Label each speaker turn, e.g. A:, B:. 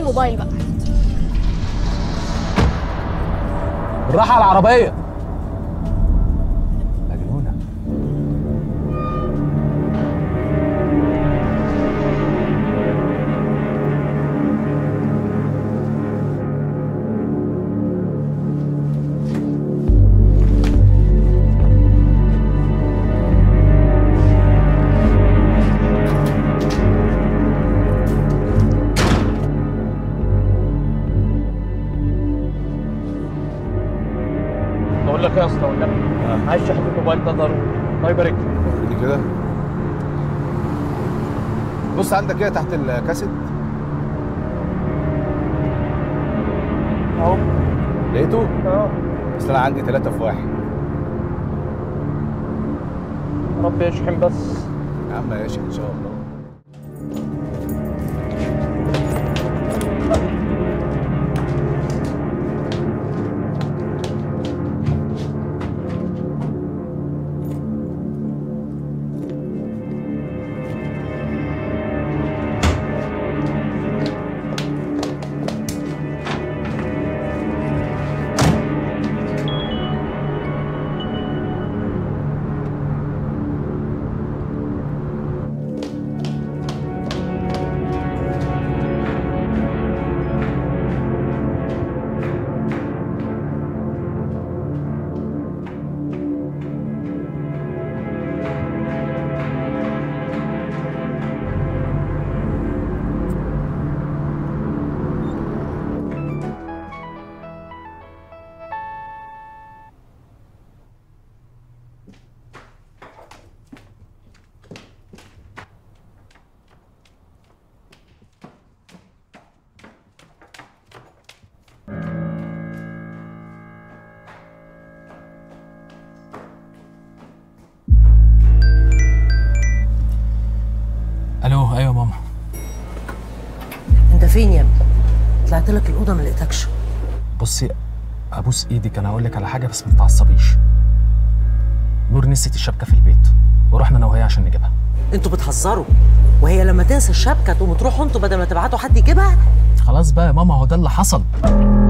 A: الموبايل بقى.
B: بالراحه على العربيه مجنونه.
C: بقول لك ايه يا اسطى والنبي، عايز شحن الموبايل ده ضروري. الله يبارك لك.
D: وريني كده. بص عندك كده تحت الكاسيت
C: اهو.
D: لقيته؟
C: اه.
D: بس انا عندي 3 في 1.
C: رب يشحن بس.
D: يا عم ماشي ان شاء الله.
B: الو. ايوه ماما.
E: انت فين يا ابني؟ طلعت لك الاوضه ما لقيتكش.
B: بصي ابوس ايدك، انا هقول لك على حاجه بس ما تتعصبيش. نور نسيت الشبكه في البيت ورحنا انا وهي عشان نجيبها.
E: انتوا بتهزروا؟ وهي لما تنسى الشبكه تقوموا تروحوا انتوا بدل ما تبعتوا حد يجيبها؟
B: خلاص بقى يا ماما، هو ده اللي حصل.